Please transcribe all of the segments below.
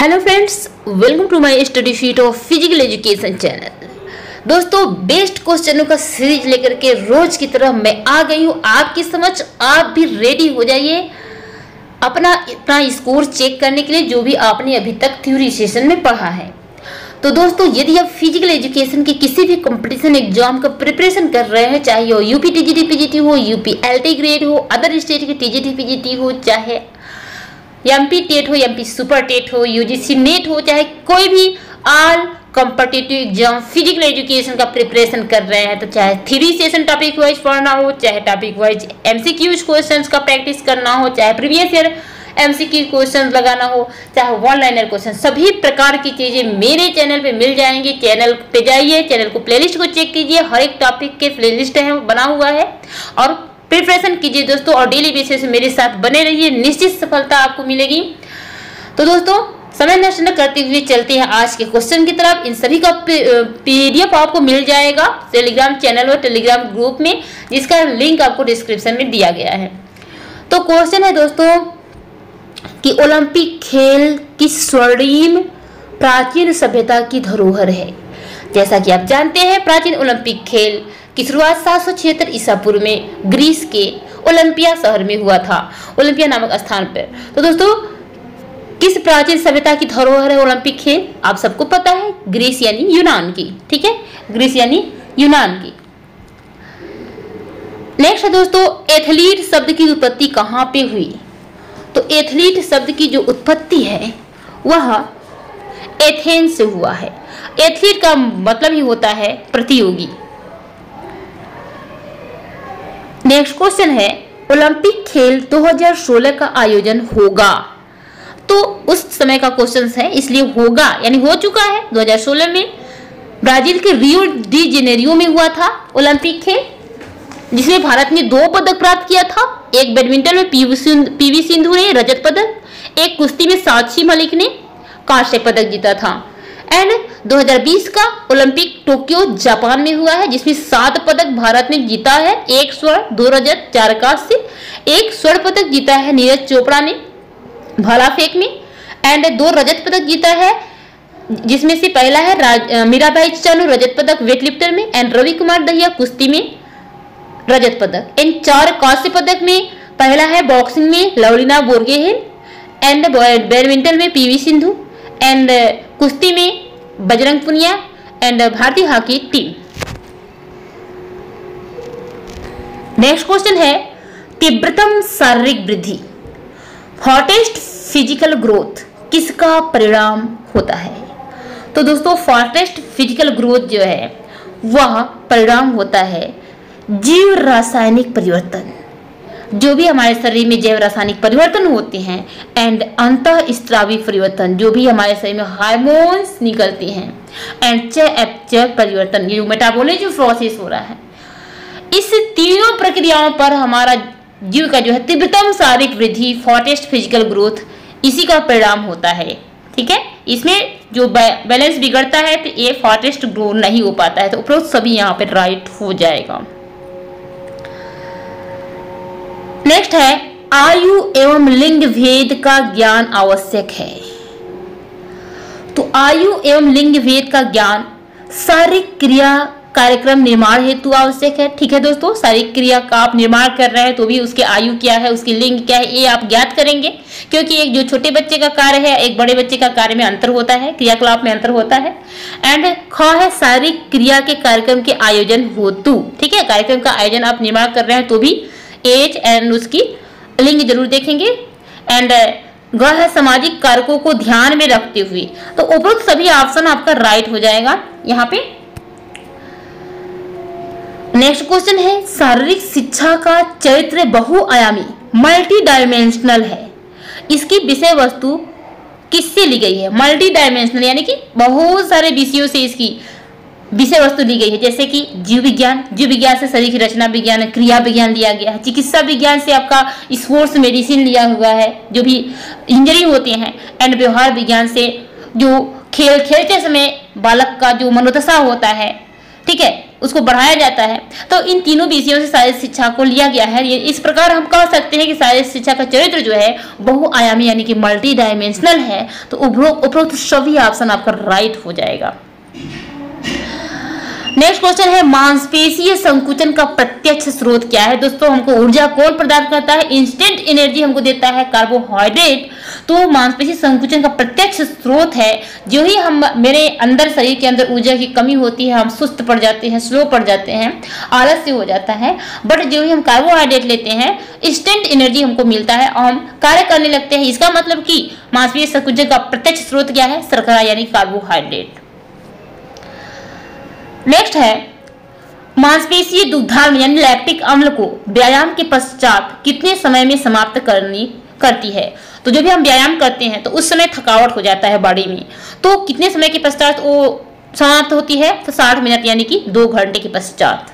Hello friends, welcome to my study sheet of physical education channel. दोस्तों, best क्वेश्चनों का series लेकर के रोज की तरह मैं आ गई हूँ आपकी समझ। आप भी रेडी हो जाइए अपना स्कोर चेक करने के लिए जो भी आपने अभी तक थ्योरी सेशन में पढ़ा है। तो दोस्तों, यदि आप फिजिकल एजुकेशन के किसी भी कंपटीशन एग्जाम का प्रिपरेशन कर रहे हैं, चाहे वो यूपी टीजीटी पीजीटी हो, यूपी एलटी ग्रेड हो, अदर स्टेट की टीजीटी पीजीटी हो, चाहे एमपी टेट हो, एमपी सुपर टेट हो, यूजीसी नेट हो, चाहे कोई भी all competitive exam physical education का प्रिपरेशन कर रहे हैं, तो चाहे थ्योरी सेशन टॉपिक वाइज पढ़ना हो, चाहे टॉपिक वाइज एमसीक्यूज क्वेश्चंस का प्रैक्टिस करना हो, चाहे प्रीवियस ईयर एमसीक्यू क्वेश्चन लगाना हो, चाहे वन लाइनर क्वेश्चन, सभी प्रकार की चीजें मेरे चैनल पे मिल जाएंगी। चैनल पे जाइए, चैनल को प्लेलिस्ट को चेक कीजिए, हर एक टॉपिक के प्लेलिस्ट है बना हुआ है और प्रिपरेशन कीजिए दोस्तों, और डेली बेसिस मेरे साथ बने रहिए, निश्चित सफलता आपको मिलेगी। तो दोस्तों, समय नष्ट न करते हुए चलते हैं आज के क्वेश्चन की तरफ। इन सभी का पीडीएफ आपको मिल जाएगा टेलीग्राम चैनल और टेलीग्राम ग्रुप में, जिसका लिंक आपको डिस्क्रिप्शन में दिया गया है। तो क्वेश्चन है दोस्तों कि ओलंपिक खेल किस स्वर्णिम प्राचीन सभ्यता की धरोहर है। जैसा कि आप जानते हैं, प्राचीन ओलंपिक खेल की शुरुआत 776 ईसा पूर्व में ग्रीस के ओलंपिया शहर में हुआ था, ओलंपिया नामक स्थान पर। तो दोस्तों, किस प्राचीन सभ्यता की धरोहर है ओलंपिक खेल? आप सबको पता है, ग्रीस यानी यूनान की। ठीक है, ग्रीस यानी यूनान की। नेक्स्ट है दोस्तों, एथलीट शब्द की उत्पत्ति कहाँ पे हुई? तो एथलीट शब्द की जो उत्पत्ति है वह एथेंस से हुआ है। एथलीट का मतलब ही होता है प्रतियोगी। नेक्स्ट क्वेश्चन है, ओलंपिक खेल 2016 का आयोजन होगा। तो उस समय का क्वेश्चन है, इसलिए होगा यानी हो चुका है। 2016 में ब्राजील के रियो डी जेनेरियो में हुआ था ओलंपिक खेल, जिसमें भारत ने 2 पदक प्राप्त किया था। एक बैडमिंटन में पीवी सिंधु ने रजत पदक, एक कुश्ती में साक्षी मलिक ने कांस्य पदक जीता था। एंड 2020 का ओलंपिक टोक्यो जापान में हुआ है, जिसमें 7 पदक भारत ने जीता है, 1 स्वर्ण 2 रजत 4 कांस्य, 1 स्वर्ण पदक जीता है नीरज चोपड़ा ने भाला फेंक में, एंड 2 रजत पदक जीता है, जिसमें से पहला है मीराबाई चानू रजत पदक वेट लिफ्टर में, एंड रवि कुमार दहिया कुश्ती में रजत पदक। इन 4 कांस्य पदक में पहला है बॉक्सिंग में लवलीना बोर्गोहेन, एंड बैडमिंटन में पीवी सिंधु, एंड कुश्ती में बजरंग पुनिया, एंड भारतीय हॉकी टीम। नेक्स्ट क्वेश्चन है, तीव्रतम शारीरिक वृद्धि फास्टेस्ट फिजिकल ग्रोथ किसका परिणाम होता है? तो दोस्तों, फास्टेस्ट फिजिकल ग्रोथ जो है वह परिणाम होता है जीव रासायनिक परिवर्तन। जो भी हमारे शरीर में जैव रासायनिक परिवर्तन होते हैं, एंड अंतःस्रावी परिवर्तन, जो भी हमारे शरीर में हार्मोन्स निकलते हैं, एंड चयापचय परिवर्तन, ये जो मेटाबॉलिज्म प्रोसेस हो रहा है, इस तीनों प्रक्रियाओं पर हमारा जीव का जो है तीव्रतम शारीरिक वृद्धि फास्टेस्ट फिजिकल ग्रोथ, इसी का परिणाम होता है। ठीक है, इसमें जो बैलेंस बिगड़ता है तो ये फास्टेस्ट ग्रो नहीं हो पाता है। तो उपरोक्त सभी यहाँ पे राइट हो जाएगा। नेक्स्ट है, आयु एवं लिंग भेद का ज्ञान आवश्यक है। तो आयु एवं लिंग भेद का ज्ञान शारीरिक क्रिया कार्यक्रम निर्माण हेतु आवश्यक है। ठीक है दोस्तों, शारीरिक क्रिया का आप निर्माण कर रहे हैं तो भी उसके आयु क्या है, उसकी लिंग क्या है, ये आप ज्ञात करेंगे, क्योंकि एक जो छोटे बच्चे का कार्य है, एक बड़े बच्चे का कार्य में अंतर होता है, क्रियाकलाप में अंतर होता है। एंड ख है, शारीरिक क्रिया के कार्यक्रम के आयोजन हेतु। ठीक है, कार्यक्रम का आयोजन आप निर्माण कर रहे हैं तो भी एज एंड उसकी लिंग जरूर देखेंगे। एंड ग है, सामाजिक कारकों को ध्यान में रखते हुए। तो उपरोक्त सभी ऑप्शन आपका राइट हो जाएगा यहाँ पे। नेक्स्ट क्वेश्चन है, शारीरिक शिक्षा का चरित्र बहुआयामी मल्टी डायमेंशनल है। इसकी विषय वस्तु किससे ली गई है? मल्टी डायमेंशनल यानी कि बहुत सारे विषयों से इसकी विषय वस्तु ली गई है, जैसे कि जीव विज्ञान, जीव विज्ञान से शरीर की रचना विज्ञान, क्रिया विज्ञान लिया गया है, चिकित्सा विज्ञान से आपका स्पोर्ट्स मेडिसिन लिया हुआ है, जो भी इंजरी होते हैं, एंड व्यवहार विज्ञान से जो खेल खेलते समय बालक का जो मनोदशा होता है, ठीक है, उसको बढ़ाया जाता है। तो इन तीनों विषयों से शारीरिक शिक्षा को लिया गया है। ये इस प्रकार हम कह सकते हैं कि शारीरिक शिक्षा का चरित्र जो है बहुआयामी यानी कि मल्टी डायमेंशनल है। तो उपरोक्त सभी ऑप्शन आपका राइट हो जाएगा। नेक्स्ट क्वेश्चन है मांसपेशीय संकुचन का प्रत्यक्ष स्रोत क्या है। दोस्तों हमको ऊर्जा कौन प्रदान करता है? इंस्टेंट एनर्जी हमको देता है कार्बोहाइड्रेट। तो मांसपेशी संकुचन का प्रत्यक्ष स्रोत है। जो ही हम मेरे अंदर शरीर के अंदर ऊर्जा की कमी होती है, हम सुस्त पड़ जाते हैं, स्लो पड़ जाते हैं, आलस्य हो जाता है, बट जो ही हम कार्बोहाइड्रेट लेते हैं इंस्टेंट एनर्जी हमको मिलता है और हम कार्य करने लगते हैं। इसका मतलब कि मांसपेशी संकुचन का प्रत्यक्ष स्रोत क्या है? शर्करा यानी कार्बोहाइड्रेट। नेक्स्ट है मांसपेशीय दुग्धाम्ल यानी लैक्टिक अम्ल को व्यायाम के पश्चात कितने समय में समाप्त करती है। तो जब भी हम व्यायाम करते हैं तो उस समय थकावट हो जाता है बॉडी में, तो कितने समय के पश्चात वो समाप्त होती है? तो 60 मिनट यानी कि 2 घंटे के पश्चात।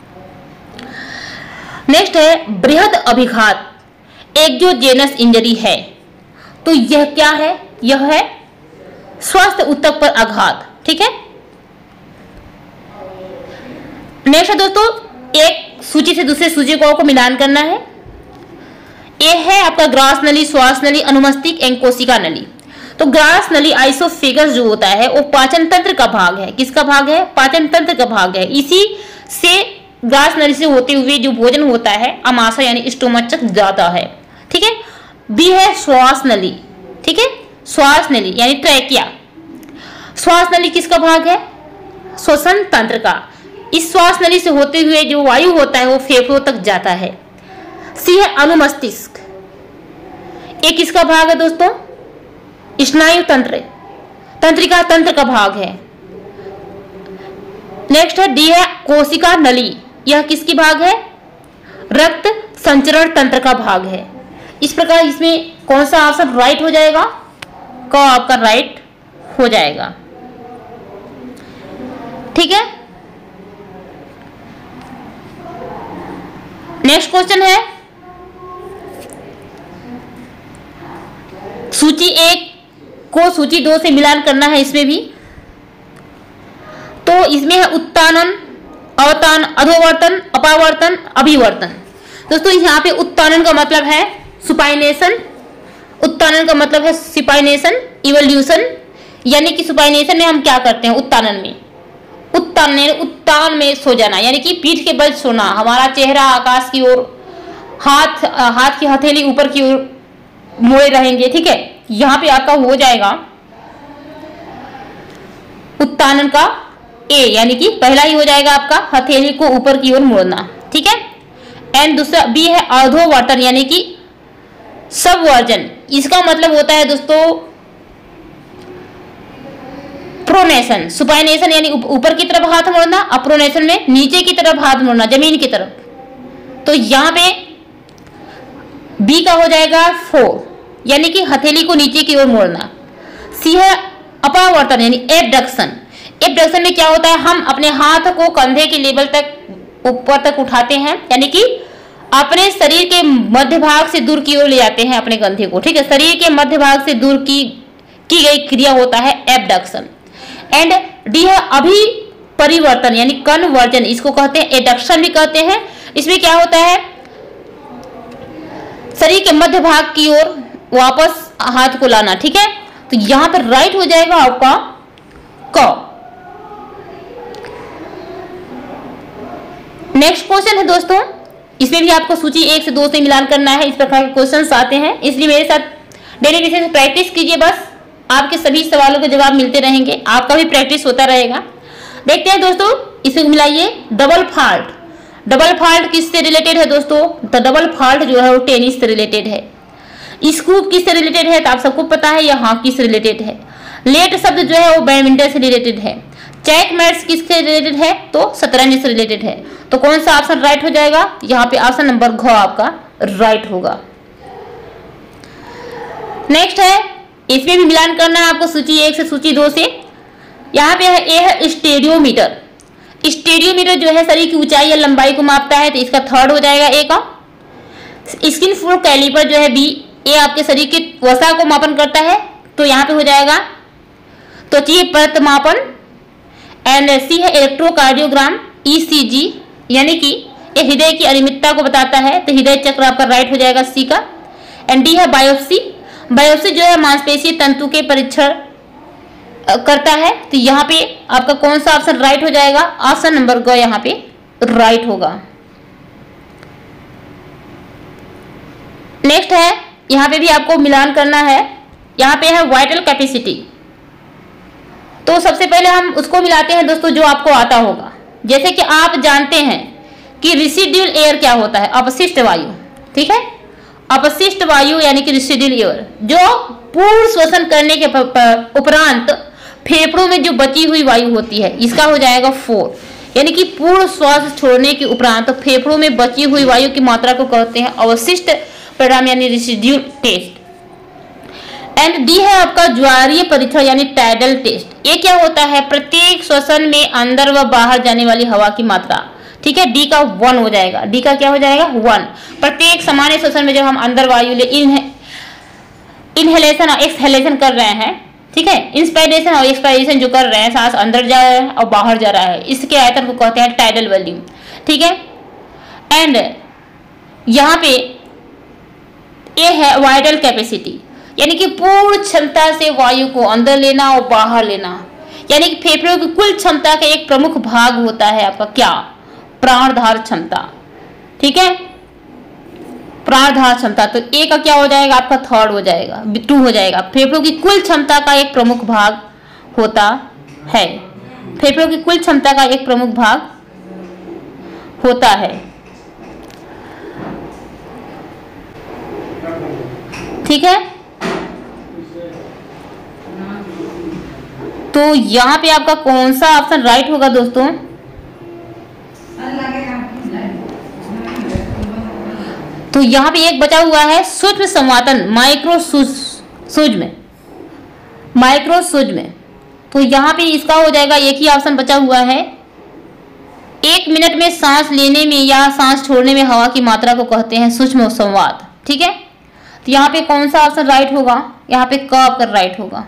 नेक्स्ट है बृहद अभिघात एक्सोजेनस इंजरी है। तो यह क्या है? यह है स्वस्थ ऊतक पर आघात। ठीक है। नेक्स्ट है दोस्तों, एक सूची से दूसरे सूची को मिलान करना है। ये है आपका ग्रास नली, श्वास नली, अनुमस्तिष्क एवं कोशिका नली। तो ग्रास नली आइसोफेगस जो होता है वो पाचन तंत्र का भाग है। किसका भाग है? पाचन तंत्र का भाग है। इसी से ग्रास नली से होते हुए जो भोजन होता है आमाशय यानी स्टोमच तक जाता है। ठीक है। बी है श्वास नली। ठीक है। श्वास नली यानी ट्रैकिया। श्वास नली किसका भाग है? श्वसन तंत्र का। इस श्वास नली से होते हुए जो वायु होता है वो फेफड़ों तक जाता है। सी है अनुमस्तिष्क। एक किसका भाग है दोस्तों? स्नायु तंत्र, तंत्रिका तंत्र का भाग है। नेक्स्ट है डी है कोशिका नली। यह किसकी भाग है? रक्त संचरण तंत्र का भाग है। इस प्रकार इसमें कौन सा ऑप्शन राइट हो जाएगा? क आपका राइट हो जाएगा। ठीक है। नेक्स्ट क्वेश्चन है सूची 1 को सूची 2 से मिलान करना है। इसमें भी तो इसमें है उत्तानन, अवतान, अधोवर्तन, अपावर्तन, अभिवर्तन। दोस्तों यहाँ पे उत्तानन का मतलब है सुपाइनेशन, उत्तानन का मतलब है सुपाइनेशन, इवोल्यूशन। यानी कि सुपाइनेशन में हम क्या करते हैं? उत्तानन में उत्तान में सो जाना यानी कि पीठ के बल सोना, हमारा चेहरा आकाश की ओर, हाथ की हथेली ऊपर की ओर मोड़े रहेंगे। ठीक है। यहाँ पे आपका हो जाएगा उत्तानन का ए यानी कि पहला ही हो जाएगा आपका हथेली को ऊपर की ओर मोड़ना। ठीक है। एंड दूसरा बी है अधोवर्तन यानी कि सबवर्जन। इसका मतलब होता है दोस्तों प्रोनेशन। सुपाइनेशन यानी ऊपर की तरफ हाथ मोड़ना, अप्रोनेशन में नीचे की तरफ हाथ मोड़ना, जमीन की तरफ। तो यहाँ पे बी का हो जाएगा 4 यानी कि हथेली को नीचे की ओर मोड़ना। सी है अपावर्तन यानी एबडक्शन। एबडक्शन में क्या होता है? हम अपने हाथ को कंधे के लेवल तक ऊपर तक उठाते हैं यानी कि अपने शरीर के मध्य भाग से दूर की ओर ले जाते हैं अपने कंधे को। ठीक है। शरीर के मध्य भाग से दूर की गई क्रिया होता है एबडक्शन। एंड डी है अभी परिवर्तन यानी कन्वर्जन। इसको कहते हैं एडक्शन भी कहते हैं। इसमें क्या होता है? शरीर के मध्य भाग की ओर वापस हाथ को लाना। ठीक है। तो यहां पर राइट हो जाएगा आपका क। नेक्स्ट क्वेश्चन है दोस्तों, इसमें भी आपको सूची 1 से 2 से मिलान करना है। इस प्रकार के क्वेश्चंस आते हैं, इसलिए मेरे साथ डेली बेसिस पे प्रैक्टिस कीजिए। बस आपके सभी सवालों के जवाब मिलते रहेंगे, आपका भी प्रैक्टिस होता रहेगा। देखते हैं दोस्तों, इसमें मिलाइए डबल फॉल्ट। डबल फॉल्ट किससे रिलेटेड है दोस्तों? तो डबल फॉल्ट जो है वो टेनिस से रिलेटेड है। स्कूप किससे रिलेटेड है? तो आप सबको पता है यह हॉकी से रिलेटेड है। लेट शब्द जो है वो बैडमिंटन से रिलेटेड है। चेक मैट्स किससे रिलेटेड है? तो शतरंज से रिलेटेड है। तो कौन सा ऑप्शन राइट हो जाएगा? यहाँ पे ऑप्शन नंबर घ आपका राइट होगा। नेक्स्ट है, इसमें भी मिलान करना है आपको सूची 1 से सूची 2 से। यहाँ पे है ए है स्टेडियोमीटर। स्टेडियोमीटर जो है शरीर की ऊंचाई या लंबाई को मापता है, तो इसका थर्ड हो जाएगा ए का। स्किन फ्लो कैलिपर जो है बी, ए आपके शरीर की वसा को मापन करता है, तो यहाँ पे हो जाएगा त्वचीय परत मापन। एंड सी है इलेक्ट्रोकार्डियोग्राम, ECG यानी कि ये हृदय की अनियमितता को बताता है, तो हृदय चक्र आपका राइट हो जाएगा सी का। एंड डी है बायोप्सी। बायोप्सी जो है मांसपेशीय तंतु के परीक्षण करता है, तो यहाँ पे आपका कौन सा ऑप्शन राइट हो जाएगा? ऑप्शन नंबर ग यहाँ पे राइट होगा। नेक्स्ट है, यहाँ पे भी आपको मिलान करना है। यहाँ पे है वाइटल कैपेसिटी। तो सबसे पहले हम उसको मिलाते हैं दोस्तों जो आपको आता होगा। जैसे कि आप जानते हैं कि रेसिड्यूल एयर क्या होता है? अपशिष्ट वायु। ठीक है, अपशिष्ट वायु यानी कि रेसिड्यूल एयर जो पूर्ण श्वसन करने के उपरांत फेफड़ों में जो बची हुई वायु होती है, इसका हो जाएगा 4। यानी कि पूर्ण श्वास छोड़ने के उपरांत फेफड़ों में बची हुई वायु की मात्रा को कहते हैं अवशिष्ट परिणाम यानी रेसिड्यूल टेस्ट। एंड डी है आपका ज्वारीय परीक्षण यानी टाइडल टेस्ट। ये क्या होता है? प्रत्येक श्वसन में अंदर व बाहर जाने वाली हवा की मात्रा। ठीक है, डी का 1 हो जाएगा। डी का क्या हो जाएगा? 1। प्रत्येक सामान्य श्वसन में जब हम अंदर वायु ले इनहेलेशन और एक्सहेलेशन कर रहे हैं, ठीक है, इंस्पायरेशन और एक्सपायरेशन जो कर रहे हैं, सांस अंदर जा रहा है और बाहर जा रहा है, इसके आयतन को कहते हैं टाइडल वॉल्यूम। ठीक है, एंड यहाँ पे ये है वाइटल कैपेसिटी यानी कि पूर्ण क्षमता से वायु को अंदर लेना और बाहर लेना, यानी कि फेफड़ों की कुल क्षमता का एक प्रमुख भाग होता है आपका क्या? प्राणधार क्षमता। ठीक है, प्राणधार क्षमता। तो ए का क्या हो जाएगा? आपका 3rd हो जाएगा, 2 हो जाएगा। फेफड़ों की कुल क्षमता का एक प्रमुख भाग होता है। फेफड़ों की कुल क्षमता का एक प्रमुख भाग होता है। ठीक है, तो यहाँ पे आपका कौन सा ऑप्शन राइट होगा दोस्तों? तो यहाँ पे एक बचा हुआ है सूक्ष्म संवातन माइक्रो सूक्ष्म। तो यहाँ पे इसका हो जाएगा, एक ही ऑप्शन बचा हुआ है। 1 मिनट में सांस लेने में या सांस छोड़ने में हवा की मात्रा को कहते हैं सूक्ष्म संवात। ठीक है, तो यहाँ पे कौन सा ऑप्शन राइट होगा? यहाँ पे क आपका राइट होगा।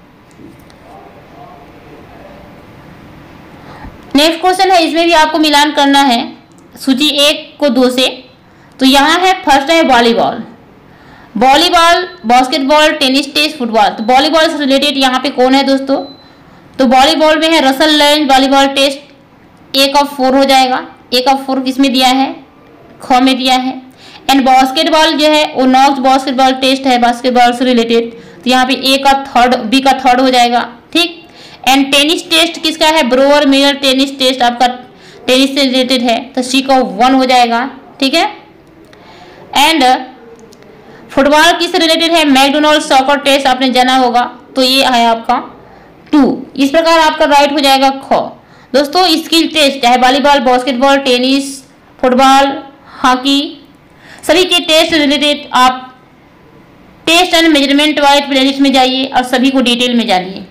नेक्स्ट क्वेश्चन है, इसमें भी आपको मिलान करना है सूची 1 को 2 से। तो यहाँ है फर्स्ट है volleyball, basketball, tennis, test, football. तो वॉलीबॉल से रिलेटेड यहाँ पे कौन है दोस्तों? तो वॉलीबॉल में है Russell Lange volleyball test. 1 of 4 हो जाएगा। 1 of 4 किस में दिया है? ख में दिया है। एंड बास्केटबॉल जो है वो नॉक्स बास्केटबॉल टेस्ट है, बास्केटबॉल से रिलेटेड। तो यहाँ पे A का 3rd, B का 3rd हो जाएगा। ठीक, एंड टेनिस टेस्ट किसका है? ब्रोअर मिलर टेनिस टेस्ट आपका टेनिस से रिलेटेड है, तो C का 1 हो जाएगा। ठीक है, एंड फुटबॉल किससे रिलेटेड है? मैकडोनाल्ड सॉकर टेस्ट आपने जाना होगा, तो ये है आपका 2। इस प्रकार आपका राइट हो जाएगा ख। दोस्तों स्किल टेस्ट चाहे volleyball, basketball, tennis, football, hockey, सभी के टेस्ट रिलेटेड आप test and measurement wise playlist में जाइए और सभी को डिटेल में जानिए।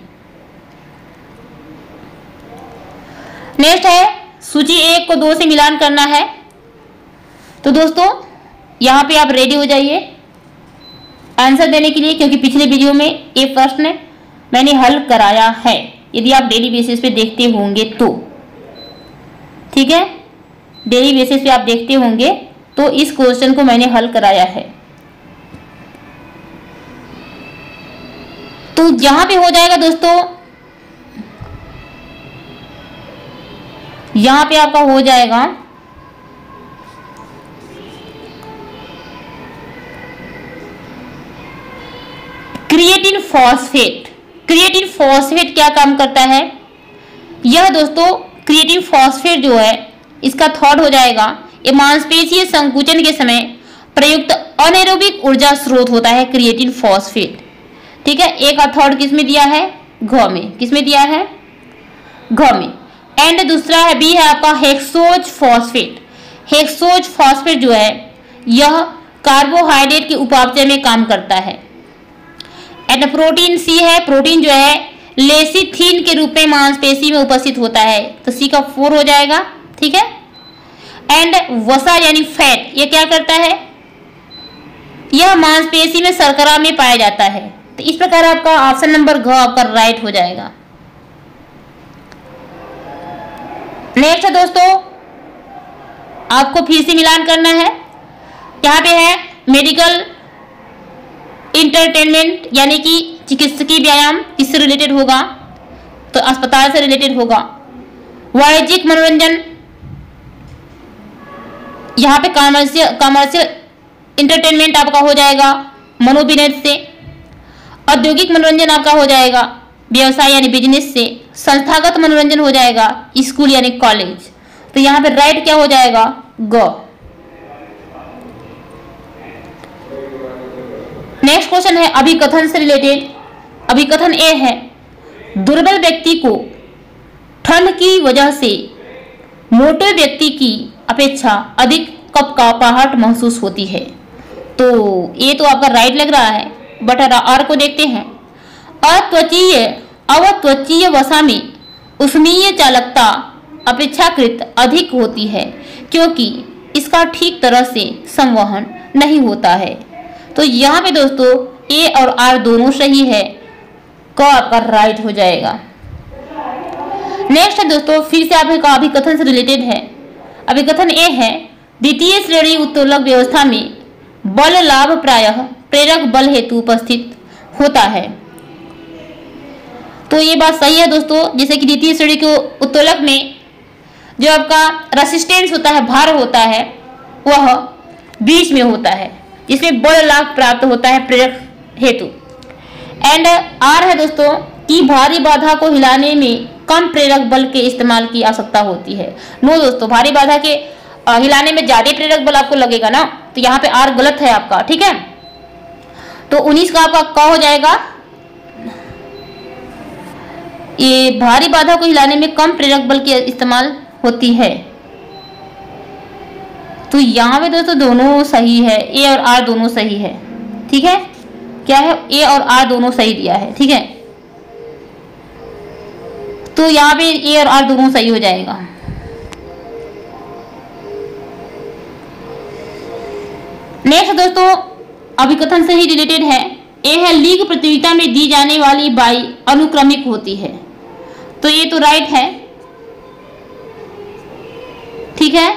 नेक्स्ट है सूची 1 को 2 से मिलान करना है। तो दोस्तों यहाँ पे आप रेडी हो जाइए आंसर देने के लिए, क्योंकि पिछले वीडियो में ये प्रश्न मैंने हल कराया है, यदि आप डेली बेसिस पे देखते होंगे तो। ठीक है, डेली बेसिस पे आप देखते होंगे तो इस क्वेश्चन को मैंने हल कराया है। तो यहां पे हो जाएगा दोस्तों, यहां पे आपका हो जाएगा क्रिएटिन फॉस्फेट। क्रिएटिन फॉस्फेट क्या काम करता है? यह दोस्तों क्रिएटिन फॉस्फेट जो है इसका 3rd हो जाएगा। ये मांसपेशीय संकुचन के समय प्रयुक्त अनएरोबिक ऊर्जा स्रोत होता है क्रिएटिन फॉस्फेट। ठीक है, एक का 3rd किस में दिया है? घ में। किस में दिया है? घ में। एंड दूसरा है बी है आपका हेक्सोज फॉस्फेट। हेक्सोज फॉस्फेट जो है यह कार्बोहाइड्रेट के उपापचय में काम करता है। एंड प्रोटीन सी है, प्रोटीन जो है लेसिथिन के रूप में मांसपेशी में उपस्थित होता है, तो सी का 4 हो जाएगा। ठीक है, एंड वसा यानी फैट, ये क्या करता है? यह मांसपेशी में शर्करा में पाया जाता है। तो इस प्रकार आपका ऑप्शन नंबर घ आपका राइट हो जाएगा। नेक्स्ट है दोस्तों, आपको फिर से मिलान करना है। यहाँ पे है मेडिकल इंटरटेनमेंट यानी कि चिकित्सकीय व्यायाम, किससे रिलेटेड होगा? तो अस्पताल से रिलेटेड होगा। वाणिज्यिक मनोरंजन, यहाँ पे कमर्शियल इंटरटेनमेंट आपका हो जाएगा मनोविनोद से। औद्योगिक मनोरंजन आपका हो जाएगा व्यवसाय यानी बिजनेस से। संस्थागत मनोरंजन हो जाएगा स्कूल यानी कॉलेज। तो यहाँ पे राइट क्या हो जाएगा? ग। नेक्स्ट क्वेश्चन है अभिकथन से रिलेटेड। अभिकथन ए है, दुर्बल व्यक्ति को ठंड की वजह से मोटे व्यक्ति की अपेक्षा अधिक कपकपाहट महसूस होती है। तो ये तो आपका राइट लग रहा है, बट आर को देखते हैं। अवत्वचीय वसा में उष्मीय चालकता अपेक्षाकृत अधिक होती है क्योंकि इसका ठीक तरह से संवहन नहीं होता है। तो यहाँ पे दोस्तों ए और आर दोनों सही है, क आपका राइट हो जाएगा। नेक्स्ट है दोस्तों, फिर से आपका अभिकथन से रिलेटेड है। अभिकथन ए है, द्वितीय श्रेणी उत्तोलक व्यवस्था में बल लाभ प्रायः प्रेरक बल हेतु उपस्थित होता है। तो ये बात सही है दोस्तों। जैसे कि द्वितीय श्रेणी के उत्तोलक में जो आपका रेसिस्टेंस होता है, भार होता है, वह बीच में होता है, जिसमें बल लाभ प्राप्त होता है प्रेरक हेतु। एंड आर है दोस्तों कि भारी बाधा को हिलाने में कम प्रेरक बल के इस्तेमाल की आवश्यकता होती है। नो दोस्तों, भारी बाधा के हिलाने में ज्यादा प्रेरक बल आपको लगेगा ना, तो यहाँ पे आर गलत है आपका, ठीक है। तो 19 का आपका क हो जाएगा। ये भारी बाधा को हिलाने में कम प्रेरक बल की इस्तेमाल होती है। तो यहाँ पे दोस्तों दोनों सही है, ए और आर दोनों सही है, ठीक है। क्या है? ए और आर दोनों सही दिया है, ठीक है। तो यहाँ पे ए और आर दोनों सही हो जाएगा। नेक्स्ट दोस्तों अभिकथन से ही रिलेटेड है। ए है, लीग प्रतियोगिता में दी जाने वाली बाई अनुक्रमिक होती है। तो ये तो राइट है, ठीक है।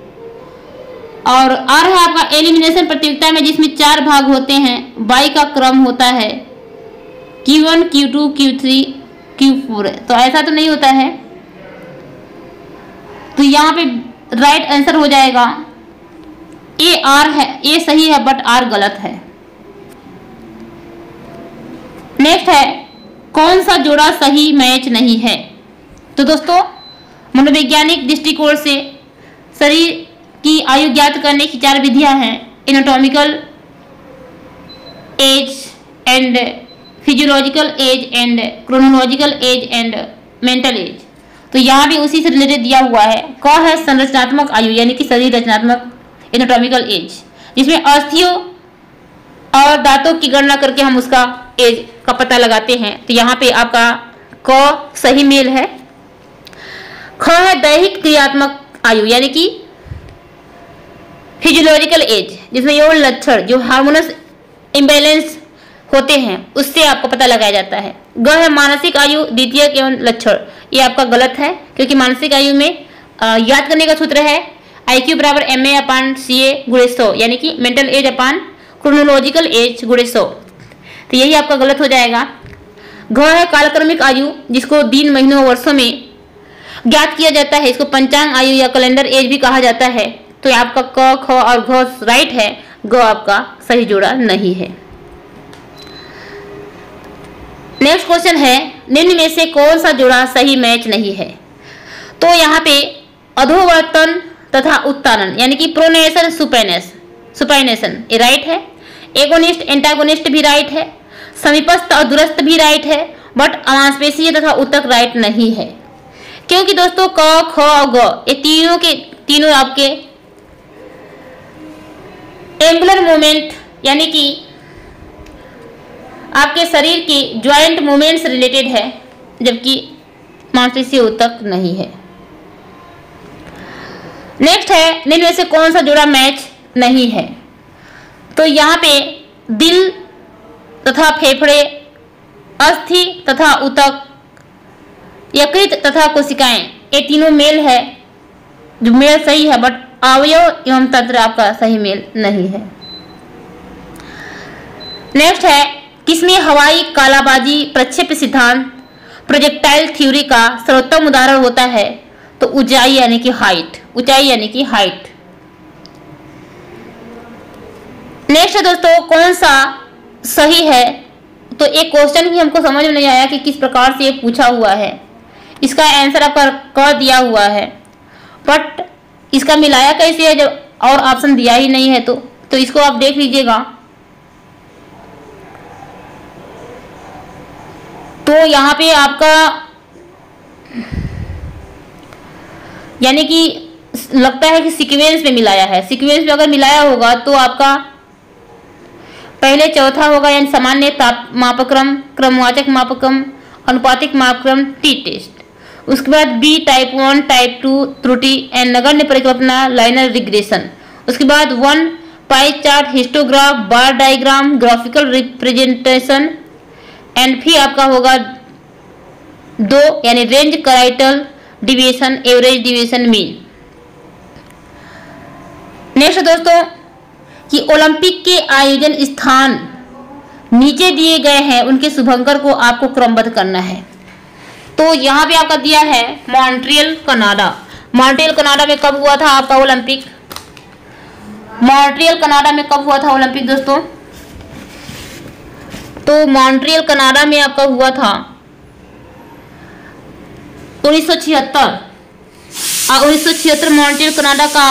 और आर है आपका, एलिमिनेशन प्रतियोगिता में जिसमें 4 भाग होते हैं, बाई का क्रम होता है Q1, Q2, Q3, Q4। तो ऐसा तो नहीं होता है। तो यहाँ पे राइट आंसर हो जाएगा ए आर है, ए सही है बट आर गलत है। नेक्स्ट है, कौन सा जोड़ा सही मैच नहीं है? तो दोस्तों मनोवैज्ञानिक दृष्टिकोण से शरीर की आयु ज्ञात करने की 4 विधियां हैं, anatomical age and physiological age and chronological age and mental age. तो यहाँ भी उसी से रिलेटेड दिया हुआ है। क है संरचनात्मक आयु यानी कि शरीर रचनात्मक एनाटॉमिकल एज, जिसमें अस्थियों और दांतों की गणना करके हम उसका एज का पता लगाते हैं। तो यहाँ पे आपका क सही मेल है। ख है दैहिक क्रियात्मक आयु यानी कि फिजियोलॉजिकल एज, जिसमें यौन लक्षण जो हार्मोनस इम्बैलेंस होते हैं उससे आपको पता लगाया जाता है। ग है मानसिक आयु द्वितीयक यौन लक्षण। ये आपका गलत है क्योंकि मानसिक आयु में याद करने का सूत्र है IQ बराबर MA/CA × 100 यानी कि mental age upon chronological age × 100। तो यही आपका गलत हो जाएगा। घ है कालक्रमिक आयु, जिसको दिन महीनों वर्षों में ज्ञात किया जाता है। इसको पंचांग आयु या कैलेंडर एज भी कहा जाता है। तो आपका क, ख और घ राइट है, ग आपका सही जोड़ा नहीं है। नेक्स्ट क्वेश्चन है, निम्न में से कौन सा जोड़ा सही मैच नहीं है? तो यहाँ पे अधोवर्तन तथा उत्तारण यानी कि प्रोनेशन सुपाइनेशन ये राइट है। एगोनिस्ट एंटागोनिस्ट भी राइट है। समीपस्थ और दूरस्थ भी राइट है, बट अमांसपेशीय तथा उत्तक राइट नहीं है। क्योंकि दोस्तों क, ख और ग ये तीनों आपके एंगुलर मूवमेंट यानी कि आपके शरीर की ज्वाइंट मूवमेंट से रिलेटेड है, जबकि मांसपेशीय उत्तक नहीं है। नेक्स्ट है, निम्न में से कौन सा जोड़ा मैच नहीं है? तो यहाँ पे दिल तथा फेफड़े, अस्थि तथा ऊतक, यकृत तथा कोशिकाएं ये तीनों मेल है, जो मेल सही है, बट अवयव एवं तंत्र आपका सही मेल नहीं है। नेक्स्ट है, किसमें हवाई कालाबाजी प्रक्षेप सिद्धांत प्रोजेक्टाइल थ्योरी का सर्वोत्तम उदाहरण होता है? तो ऊंचाई यानी कि हाइट, ऊंचाई यानी कि हाइट। नेक्स्ट है दोस्तों, कौन सा सही है? तो एक क्वेश्चन भी हमको समझ में नहीं आया कि किस प्रकार से ये पूछा हुआ है। इसका आंसर आपका क दिया हुआ है, बट इसका मिलाया कैसे है जब और ऑप्शन दिया ही नहीं है? तो इसको आप देख लीजिएगा। तो यहाँ पे आपका यानी कि लगता है कि सीक्वेंस में मिलाया है। सीक्वेंस में अगर मिलाया होगा तो आपका पहले चौथा होगा, यानी सामान्य मापक्रम, क्रमवाचक मापक्रम, अनुपातिक मापक्रम, टी टेस्ट। उसके बाद बी टाइप 1, टाइप 2 त्रुटि एंड नगण्य परिकल्पना, लाइनर रिग्रेशन। उसके बाद 1 pie chart, histograph, bar diagram, graphical representation and फिर आपका होगा 2 यानी range quartile deviation, average deviation, mean. Next दोस्तों, कि ओलंपिक के आयोजन स्थान नीचे दिए गए हैं, उनके शुभंकर को आपको क्रमबद्ध करना है। तो यहाँ पे आपका दिया है मॉन्ट्रियल कनाडा। मॉन्ट्रियल कनाडा में कब हुआ था आपका ओलंपिक? मॉन्ट्रियल कनाडा में कब हुआ था ओलंपिक दोस्तों? तो मॉन्ट्रियल कनाडा में आपका हुआ था 1976। 1976 मॉन्ट्रियल कनाडा का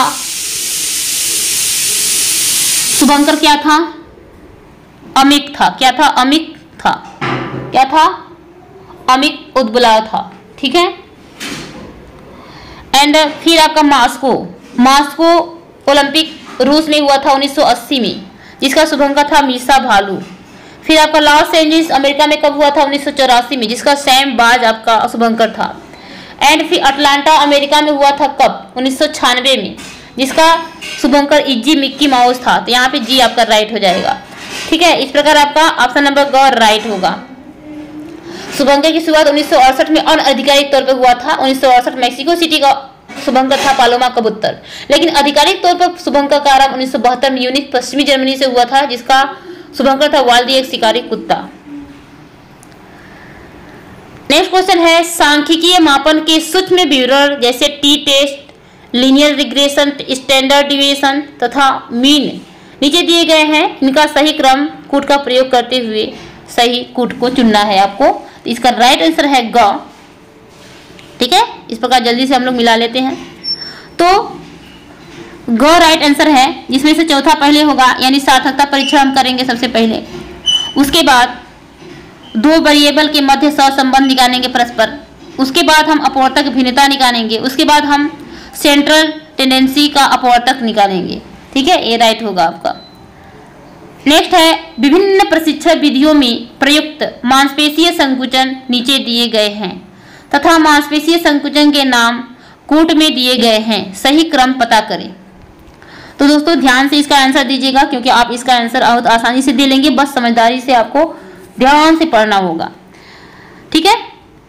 शुभंकर क्या था? अमिक था। क्या था? अमिक था। क्या था? अमिक उद्बुला था। ठीक है। एंड फिर आपका मास्को ओलंपिक रूस में हुआ था 1980 में, जिसका शुभंकर था मीसा भालू। फिर आपका लॉस एंजलिस अमेरिका में कब हुआ था? 1984 में, जिसका सैम बाज आपका शुभंकर था। एंड फिर अटलांटा अमेरिका में हुआ था कब? 1996 में, जिसका शुभंकर इज्जी मिक्की माउस था। तो यहाँ पे जी आपका राइट हो जाएगा। ठीक है। इस प्रकार आपका ऑप्शन नंबर ग राइट होगा। शुभंकर की शुरुआत 1968 में अनआधिकारिक तौर पर हुआ था। 1968 मैक्सिको सिटी का शुभंकर था पालोमा कबूतर, लेकिन आधिकारिक तौर पर शुभंकर का आरंभ 1972 में यूनिक पश्चिमी जर्मनी से हुआ था, जिसका शुभंकर था वाल्दी, एक शिकारी कुत्ता। नेक्स्ट क्वेश्चन है, सांख्यिकीय मापन के सूक्ष्म विवरण जैसे T test, linear regression, standard deviation तथा मीन नीचे दिए गए हैं। इनका सही क्रम कूट का प्रयोग करते हुए सही कूट को चुनना है आपको। तो इसका राइट आंसर है ग। ठीक है। इस प्रकार जल्दी से हम लोग मिला लेते हैं। तो ग राइट आंसर है, जिसमें से चौथा पहले होगा, यानी सार्थकता परीक्षण हम करेंगे सबसे पहले। उसके बाद 2 वेरिएबल के मध्य सहसंबंध निकालेंगे परस्पर। उसके बाद हम अपवर्तक भिन्नता निकालेंगे। उसके बाद हम सेंट्रल टेंडेंसी का अपवर्तक निकालेंगे। ठीक है। ये राइट होगा आपका। नेक्स्ट है, विभिन्न प्रशिक्षण विधियों में प्रयुक्त मांसपेशीय संकुचन नीचे दिए गए हैं तथा मांसपेशीय संकुचन के नाम कूट में दिए गए हैं। सही क्रम पता करें। तो दोस्तों ध्यान से इसका आंसर दीजिएगा, क्योंकि आप इसका आंसर बहुत आसानी से दे लेंगे, बस समझदारी से आपको ध्यान से पढ़ना होगा। ठीक है।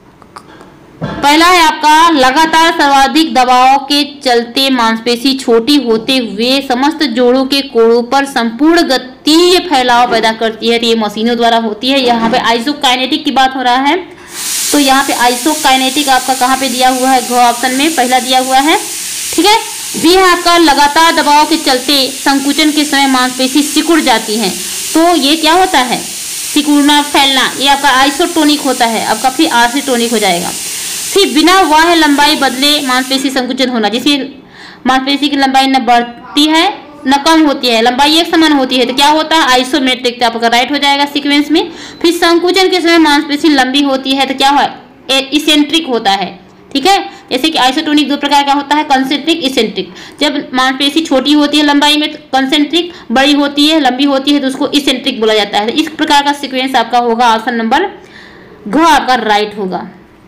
पहला है आपका, लगातार सर्वाधिक दबाव के चलते मांसपेशी छोटी होते हुए समस्त जोड़ों के कोणों पर संपूर्ण गतिज फैलाव पैदा करती है। तो ये मशीनों द्वारा होती है। यहाँ पे आइसोकाइनेटिक की बात हो रहा है। तो यहाँ पे आइसोकाइनेटिक आपका कहाँ पे दिया हुआ है? घ ऑप्शन में पहला दिया हुआ है। ठीक है। बी है आपका, लगातार दबाव के चलते संकुचन के समय मांसपेशी सिकुड़ जाती है। तो ये क्या होता है? सिकुड़ना, फैलना। ये आपका आइसोटोनिक होता है, आपका फिर आर्सिटोनिक हो जाएगा। फिर बिना वाह्य लंबाई बदले मांसपेशी संकुचन होना, जिसमें मांसपेशी की लंबाई न बढ़ती है न कम होती है, लंबाई एक समान होती है। तो क्या होता है? आइसोमेट्रिक। तो आपका राइट हो जाएगा सीक्वेंस में। फिर संकुचन के समय मांसपेशी लंबी होती है, तो क्या है? इसेंट्रिक होता है। ठीक है। जैसे कि आइसोटोनिक 2 प्रकार का होता है, कंसेंट्रिक, इसेंट्रिक। जब मांसपेशी छोटी होती है लंबाई में तो कंसेंट्रिक, बड़ी होती है लंबी होती है तो उसको इसेंट्रिक बोला जाता है। इस प्रकार का सीक्वेंस आपका होगा। ऑप्शन नंबर घ आपका राइट होगा।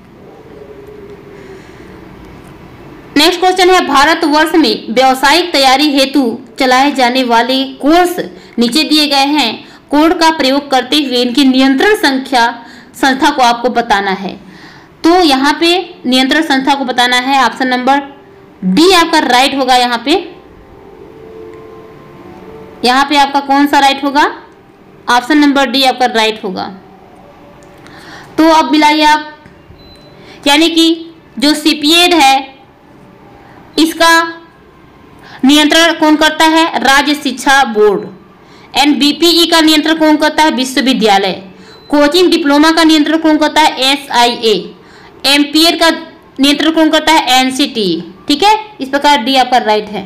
नेक्स्ट क्वेश्चन है, भारतवर्ष में व्यावसायिक तैयारी हेतु चलाए जाने वाले कोर्स नीचे दिए गए हैं। कोड का प्रयोग करते हुए इनकी नियंत्रण संख्या संस्था को आपको बताना है। तो यहाँ पे नियंत्रण संस्था को बताना है। ऑप्शन नंबर डी आपका राइट होगा। यहाँ पे आपका कौन सा राइट होगा? ऑप्शन नंबर डी आपका राइट होगा। तो अब मिलाइए आप, यानी कि जो सीपीएड है इसका नियंत्रण कौन करता है? राज्य शिक्षा बोर्ड। एंड बीपीई का नियंत्रण कौन करता है? विश्वविद्यालय। कोचिंग डिप्लोमा का नियंत्रण कौन करता है? एसआईए। एमपीएड का नियंत्रण कौन करता है? एनसीटी। ठीक है, इस प्रकार डी आपका राइट है।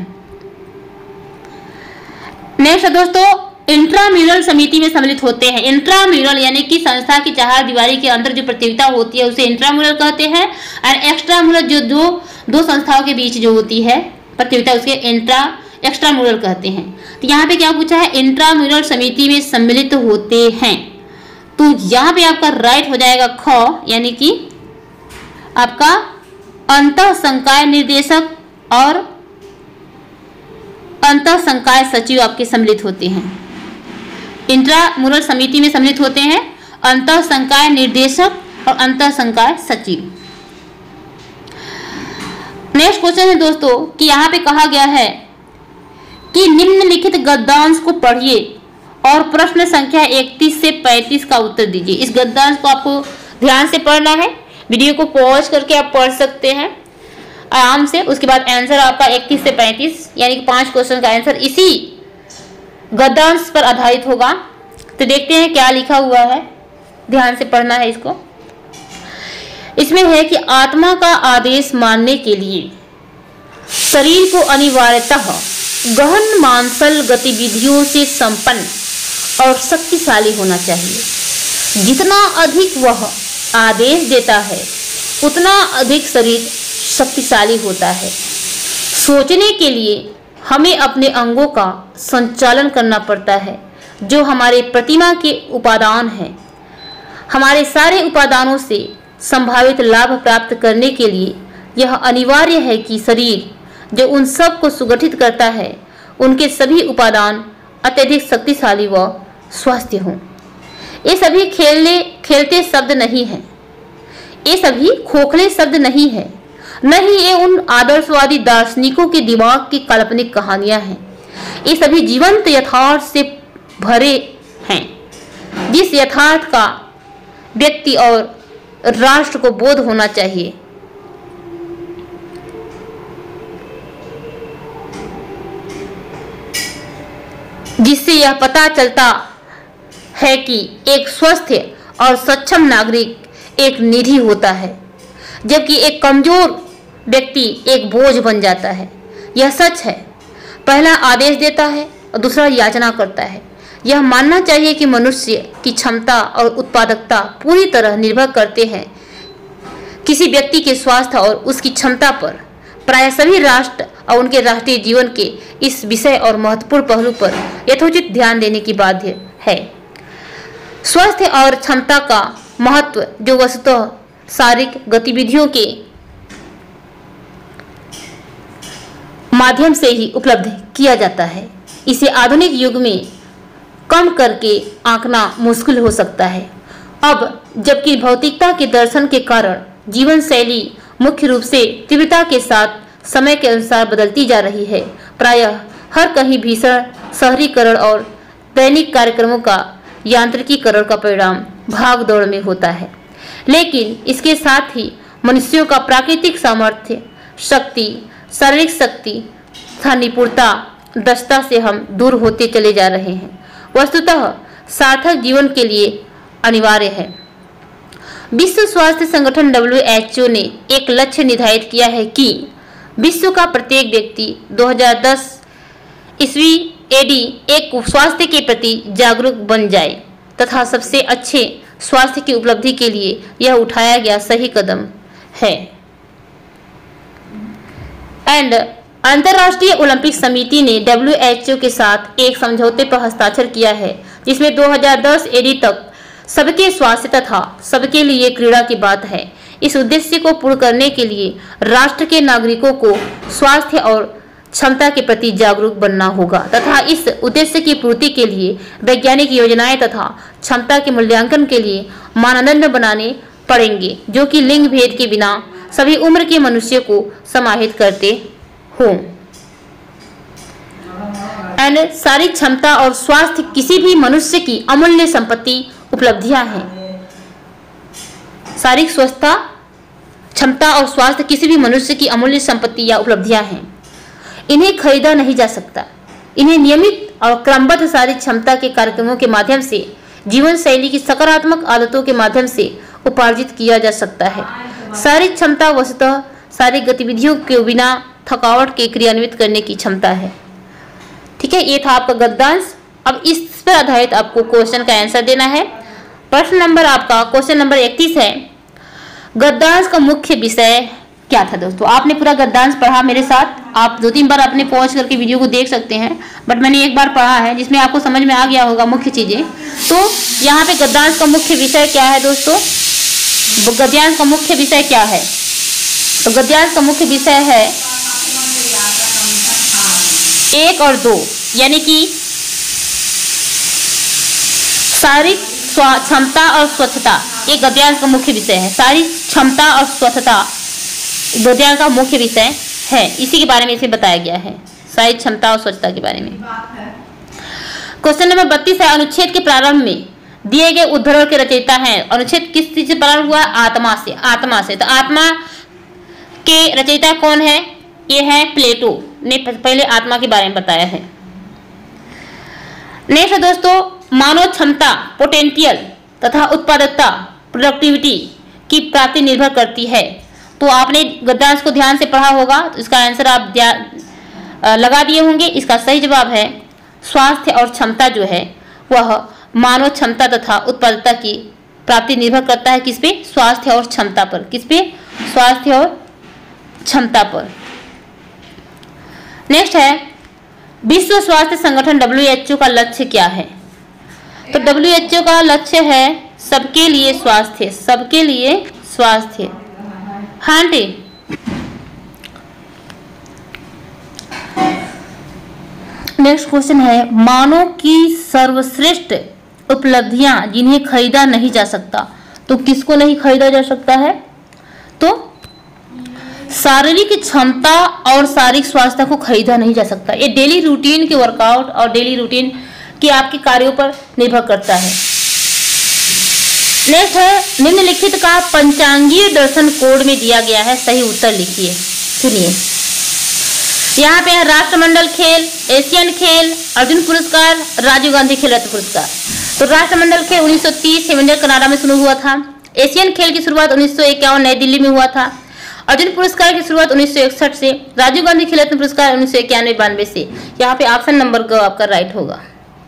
नेक्स्ट दोस्तों, इंट्राम्यूरल समिति में सम्मिलित होते हैं। इंट्राम्यूरल यानी कि संस्था की चारदीवारी के अंदर जो प्रतियोगिता होती है उसे इंट्राम्यूरल कहते हैं। और एक्स्ट्राम्यूरल जो दो संस्थाओं के बीच जो होती है प्रतियोगिता उसके एक्स्ट्राम्यूरल कहते हैं। तो यहाँ पे क्या पूछा है? इंट्राम्यूरल समिति में सम्मिलित होते हैं। तो यहाँ पे आपका राइट हो जाएगा ख, यानी कि आपका अंतः संकाय निर्देशक और अंतः संकाय सचिव आपके सम्मिलित होते हैं। इंट्राम्यूरल समिति में सम्मिलित होते हैं अंतः संकाय निर्देशक और अंतः संकाय सचिव। नेक्स्ट क्वेश्चन है दोस्तों कि यहाँ पे कहा गया है कि निम्नलिखित गद्यांश को पढ़िए और प्रश्न संख्या 31 से 35 का उत्तर दीजिए। इस गद्यांश को आपको ध्यान से पढ़ना है। वीडियो को पॉज करके आप पढ़ सकते हैं आराम से। उसके बाद आंसर आपका 31 से 35 यानी कि 5 क्वेश्चन का आंसर इसी गद्यांश पर आधारित होगा। तो देखते हैं क्या लिखा हुआ है, ध्यान से पढ़ना है इसको। इसमें है कि आत्मा का आदेश मानने के लिए शरीर को अनिवार्यतः गहन मांसल गतिविधियों से संपन्न और शक्तिशाली होना चाहिए। जितना अधिक वह आदेश देता है उतना अधिक शरीर शक्तिशाली होता है। सोचने के लिए हमें अपने अंगों का संचालन करना पड़ता है जो हमारे प्रतिमा के उपादान हैं। हमारे सारे उपादानों से संभावित लाभ प्राप्त करने के लिए यह अनिवार्य है कि शरीर जो उन सब को सुगठित करता है उनके सभी उपादान अत्यधिक शक्तिशाली व स्वस्थ हों। ये सभी खेलते शब्द नहीं हैं, ये सभी खोखले शब्द नहीं है, न ही ये उन आदर्शवादी दार्शनिकों के दिमाग की काल्पनिक कहानियां हैं। ये सभी जीवंत यथार्थ से भरे हैं जिस यथार्थ का व्यक्ति और राष्ट्र को बोध होना चाहिए। जिससे यह पता चलता है कि एक स्वस्थ और सक्षम नागरिक एक निधि होता है जबकि एक कमजोर व्यक्ति एक बोझ बन जाता है। यह सच है। पहला आदेश देता है और दूसरा याचना करता है। यह मानना चाहिए कि मनुष्य की क्षमता और उत्पादकता पूरी तरह निर्भर करते हैं किसी व्यक्ति के स्वास्थ्य और उसकी क्षमता पर। प्राय सभी राष्ट्र और उनके राष्ट्रीय जीवन के इस विषय और महत्वपूर्ण पहलू पर यथोचित ध्यान देने की बाध्य है। स्वास्थ्य और क्षमता का महत्व जो वस्तुतः शारीरिक गतिविधियों के माध्यम से ही उपलब्ध किया जाता है, इसे आधुनिक युग में कम करके आंकना मुश्किल हो सकता है। अब जबकि भौतिकता के दर्शन के कारण जीवन शैली मुख्य रूप से तीव्रता के साथ समय के अनुसार बदलती जा रही है, प्रायः हर कहीं भीषण शहरीकरण और दैनिक कार्यक्रमों का यांत्रिकीकरण का परिणाम भाग दौड़ में होता है। लेकिन इसके साथ ही मनुष्यों का प्राकृतिक सामर्थ्य, शक्ति, शारीरिक शक्ति तथा निपुणता, दक्षता से हम दूर होते चले जा रहे हैं। वस्तुतः सार्थक जीवन के लिए अनिवार्य है। विश्व स्वास्थ्य संगठन WHO ने एक लक्ष्य निर्धारित किया है कि विश्व का प्रत्येक व्यक्ति 2010 ईस्वी AD एक स्वास्थ्य के प्रति जागरूक बन जाए तथा सबसे अच्छे स्वास्थ्य की उपलब्धि के लिए यह उठाया गया सही कदम है। एंड अंतर्राष्ट्रीय ओलंपिक समिति ने WHO के साथ एक समझौते पर हस्ताक्षर किया है जिसमें 2010 AD तक सबके स्वास्थ्य तथा सबके लिए क्रीड़ा की बात है। इस उद्देश्य को पूर्ण करने के लिए राष्ट्र के नागरिकों को स्वास्थ्य और क्षमता के प्रति जागरूक बनना होगा तथा इस उद्देश्य की पूर्ति के लिए वैज्ञानिक योजनाएं तथा क्षमता के मूल्यांकन के लिए मानदंड बनाने पढ़ेंगे जो कि लिंग भेद के बिना सभी उम्र के मनुष्य को समाहित करते हों। एंड शारीरिक क्षमता और स्वास्थ्य किसी भी मनुष्य की अमूल्य संपत्ति उपलब्धियां हैं। शारीरिक स्वस्थता, क्षमता और स्वास्थ्य किसी भी मनुष्य की अमूल्य संपत्ति या उपलब्धियां हैं। इन्हें खरीदा नहीं जा सकता। इन्हें नियमित और क्रमबद्ध शारीरिक क्षमता के कार्यक्रमों के माध्यम से, जीवन शैली की सकारात्मक आदतों के माध्यम से उपार्जित किया जा सकता है। शारीरिक क्षमता वस्तुतः शारीरिक गतिविधियों के बिना थकावट के क्रियान्वित करने की क्षमता है। ठीक है, ये था आपका गद्यांश। अब इस पर आधारित आपको क्वेश्चन का आंसर देना है। प्रश्न नंबर आपका क्वेश्चन नंबर 31 है, गद्यांश का मुख्य विषय क्या था। दोस्तों आपने पूरा गद्यांश पढ़ा मेरे साथ, आप 2-3 बार अपने पॉज करके वीडियो को देख सकते हैं, बट मैंने एक बार पढ़ा है जिसमें आपको समझ में आ गया होगा मुख्य चीजें। तो यहाँ पे गद्यांश का मुख्य विषय क्या है दोस्तों, गद्यांश का मुख्य विषय क्या है? तो गद्यांश का मुख्य विषय है 1 और 2, यानी कि शारीरिक क्षमता और स्वच्छता। ये गद्यांश का मुख्य विषय है। शारीरिक क्षमता और स्वच्छता गद्यांश का मुख्य विषय है। इसी के बारे में इसे बताया गया है, शारीरिक क्षमता और स्वच्छता के बारे में। क्वेश्चन नंबर 32 है, अनुच्छेद के प्रारंभ में दिए गए उद्धरण के रचयिता हैं। अनुच्छेद किस चीज से प्रारंभ हुआ? आत्मा से। आत्मा से, तो आत्मा के रचयिता कौन है? ये है प्लेटो ने पहले आत्मा के बारे में बताया है। नेक्स्ट है दोस्तों, मानव क्षमता पोटेंशियल तथा उत्पादकता प्रोडक्टिविटी की प्राप्ति निर्भर करती है। तो आपने गद्यांश को ध्यान से पढ़ा होगा, तो इसका आंसर आप लगा दिए होंगे। इसका सही जवाब है स्वास्थ्य और क्षमता जो है वह मानव क्षमता तथा उत्पादकता की प्राप्ति निर्भर करता है। किस पे? स्वास्थ्य और क्षमता पर। किस पे? स्वास्थ्य और क्षमता पर। नेक्स्ट है, विश्व स्वास्थ्य संगठन WHO का लक्ष्य क्या है? तो WHO का लक्ष्य है सबके लिए स्वास्थ्य। सबके लिए स्वास्थ्य। हाँ जी, नेक्स्ट क्वेश्चन है, मानव की सर्वश्रेष्ठ उपलब्धियां जिन्हें खरीदा नहीं जा सकता। तो किसको नहीं खरीदा जा सकता है? तो शारीरिक क्षमता और शारीरिक स्वास्थ्य को खरीदा नहीं जा सकता। ये डेली रूटीन के वर्कआउट और डेली रूटीन के आपके कार्यों पर निर्भर करता है। नेक्स्ट है, निम्नलिखित का पंचांगीय दर्शन कोड में दिया गया है, सही उत्तर लिखिए। सुनिए, यहाँ पे है राष्ट्रमंडल खेल, एशियन खेल, अर्जुन पुरस्कार, राजीव गांधी खेल रत्न पुरस्कार। तो राष्ट्रमंडल खेल 1930 हेवेंजर कनाडा में शुरू हुआ था। एशियन खेल की शुरुआत 1951 नई दिल्ली में हुआ था। अर्जुन पुरस्कार की शुरुआत 1961 से। राजीव गांधी खेल रत्न पुरस्कार 1991-92 से। यहाँ पे ऑप्शन नंबर ग आपका राइट होगा।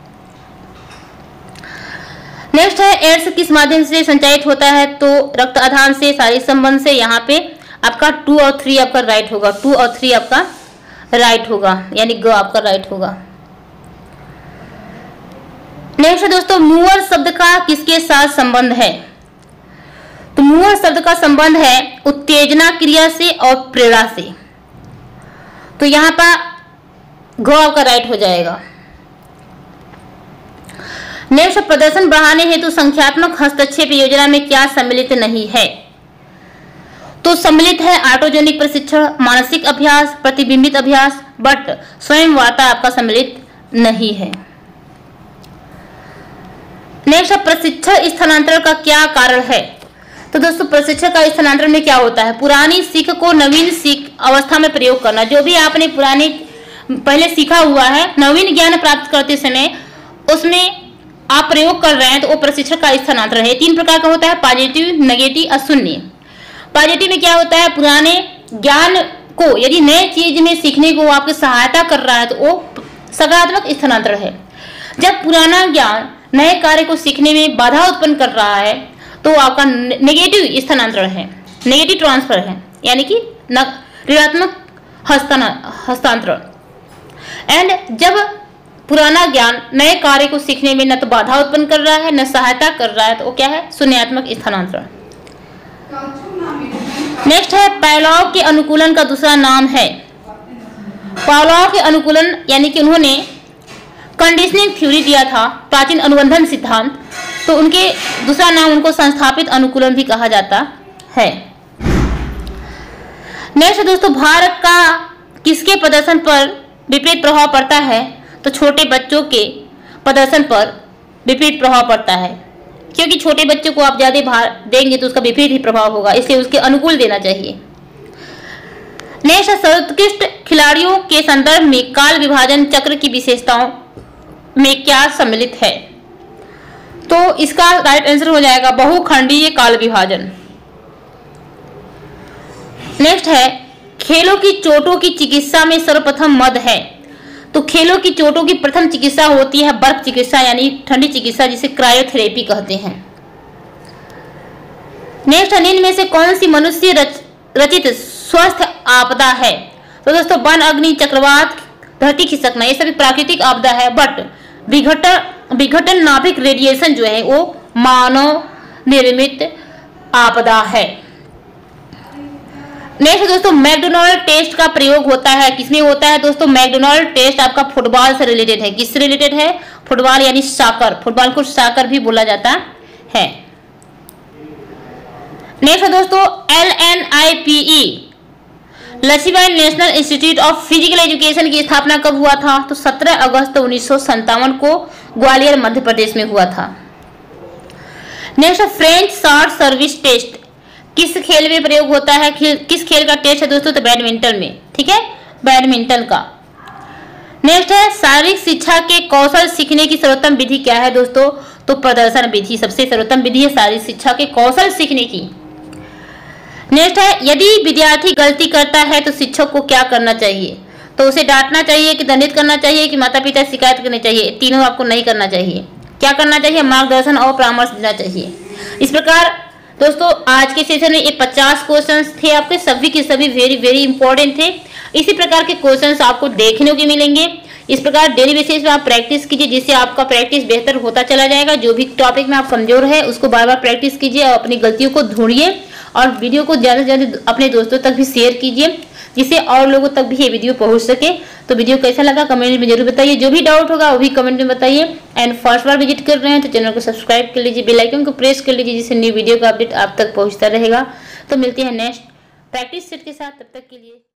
नेक्स्ट है, एड्स किस माध्यम से संचारित होता है? तो रक्त आधान से, शारीरिक संबंध से। यहाँ पे आपका 2 और 3 आपका राइट होगा। 2 और 3 आपका राइट होगा, यानी ग आपका राइट होगा। नेक्स्ट है दोस्तों, मूवर शब्द का किसके साथ संबंध है? तो मूवर शब्द का संबंध है उत्तेजना क्रिया से और प्रेरणा से। तो यहाँ पर ग आपका राइट हो जाएगा। नेक्स्ट, प्रदर्शन बढ़ाने हेतु संख्यात्मक हस्तक्षेप योजना में क्या सम्मिलित नहीं है? तो सम्मिलित है ऑटोजेनिक प्रशिक्षण, मानसिक अभ्यास, प्रतिबिंबित अभ्यास, बट स्वयं वार्ता आपका सम्मिलित नहीं है। नेक्स्ट, प्रशिक्षण स्थानांतरण का क्या कारण है? तो दोस्तों प्रशिक्षण का स्थानांतरण में क्या होता है? पुरानी सीख को नवीन सीख अवस्था में प्रयोग करना। जो भी आपने पुराने पहले सीखा हुआ है, नवीन ज्ञान प्राप्त करते समय उसमें आप प्रयोग कर रहे हैं, तो वो प्रशिक्षण का स्थानांतरण है। 3 प्रकार का होता है, पॉजिटिव, नेगेटिव और शून्य। पॉजिटिव में क्या होता है? पुराने ज्ञान को यदि नए चीज में सीखने को आपकी सहायता कर रहा है तो वो सकारात्मक स्थानांतरण है। जब पुराना ज्ञान नए कार्य को सीखने में बाधा उत्पन्न कर रहा है तो आपका नेगेटिव स्थानांतरण है, नेगेटिव ट्रांसफर है, यानी कि ऋणात्मक हस्तांतरण। एंड जब पुराना ज्ञान नए कार्य को सीखने में न तो बाधा उत्पन्न कर रहा है न सहायता कर रहा है तो वो क्या है? शून्यात्मक स्थानांतरण। नेक्स्ट है, पावलोव के अनुकूलन का दूसरा नाम है। पावलोव के अनुकूलन यानी कि उन्होंने कंडीशनिंग थ्योरी दिया था, प्राचीन अनुबंधन सिद्धांत। तो उनके दूसरा नाम उनको संस्थापित अनुकूलन भी कहा जाता है। नेक्स्ट दोस्तों, भारत का किसके प्रदर्शन पर विपरीत प्रभाव पड़ता है? तो छोटे बच्चों के प्रदर्शन पर विपरीत प्रभाव पड़ता है, क्योंकि छोटे बच्चों को आप ज्यादा भार देंगे तो उसका विपरीत ही प्रभाव होगा, इसलिए उसके अनुकूल देना चाहिए। नेक्स्ट, सर्वोत्कृष्ट खिलाड़ियों के संदर्भ में काल विभाजन चक्र की विशेषताओं में क्या सम्मिलित है? तो इसका राइट आंसर हो जाएगा बहुखंडीय काल विभाजन। नेक्स्ट है, खेलों की चोटों की चिकित्सा में सर्वप्रथम मद है। तो खेलों की चोटों की प्रथम चिकित्सा होती है बर्फ चिकित्सा, यानी ठंडी चिकित्सा, जिसे क्रायोथेरेपी कहते हैं। नेक्स्ट, निम्न में से कौन सी मनुष्य रचित स्वस्थ आपदा है? तो दोस्तों, वन, अग्नि, चक्रवात, धरती खिसकना, ये सभी प्राकृतिक आपदा है, बट विघटन नाभिक रेडिएशन जो है वो मानव निर्मित आपदा है। नेक्स्ट दोस्तों, मैकडोनाल्ड टेस्ट का प्रयोग होता है, किसमें होता है? दोस्तों, मैकडोनाल्ड टेस्ट आपका फुटबॉल से रिलेटेड है। किससे रिलेटेड है? फुटबॉल यानी सॉकर, फुटबॉल को सॉकर भी बोला जाता है। नेक्स्ट दोस्तों, LNIPE Laxmibai National Institute of physical Education की स्थापना कब हुआ था? तो 17 अगस्त 1957 को ग्वालियर मध्य प्रदेश में हुआ था। Next, French short service test किस खेल में प्रयोग होता है? किस खेल का टेस्ट है दोस्तों? तो बैडमिंटन में, ठीक है, बैडमिंटन का। नेक्स्ट है, शारीरिक शिक्षा के कौशल सीखने की सर्वोत्तम विधि क्या है दोस्तों? तो प्रदर्शन विधि सबसे सर्वोत्तम विधि है शारीरिक शिक्षा के कौशल सीखने की। नेक्स्ट है, यदि विद्यार्थी गलती करता है तो शिक्षक को क्या करना चाहिए? तो उसे डांटना चाहिए कि दंडित करना चाहिए कि माता पिता शिकायत करनी चाहिए? तीनों आपको नहीं करना चाहिए। क्या करना चाहिए? मार्गदर्शन और परामर्श देना चाहिए। इस प्रकार दोस्तों आज के सेशन में ये 50 क्वेश्चंस थे आपके, सभी के सभी वेरी इंपॉर्टेंट थे। इसी प्रकार के क्वेश्चंस आपको देखने को मिलेंगे। इस प्रकार डेली बेसिस पे आप प्रैक्टिस कीजिए, जिससे आपका प्रैक्टिस बेहतर होता चला जाएगा। जो भी टॉपिक में आप कमजोर है उसको बार बार प्रैक्टिस कीजिए और अपनी गलतियों को ढूंढिए, और वीडियो को ज़्यादा से ज़्यादा अपने दोस्तों तक भी शेयर कीजिए, जिससे और लोगों तक भी ये वीडियो पहुंच सके। तो वीडियो कैसा लगा कमेंट में जरूर बताइए, जो भी डाउट होगा वो भी कमेंट में बताइए। एंड फर्स्ट बार विजिट कर रहे हैं तो चैनल को सब्सक्राइब कर लीजिए, बेल आइकन को प्रेस कर लीजिए, जिससे न्यू वीडियो का अपडेट आप तक पहुंचता रहेगा। तो मिलते हैं नेक्स्ट प्रैक्टिस सेट के साथ, तब तक के लिए।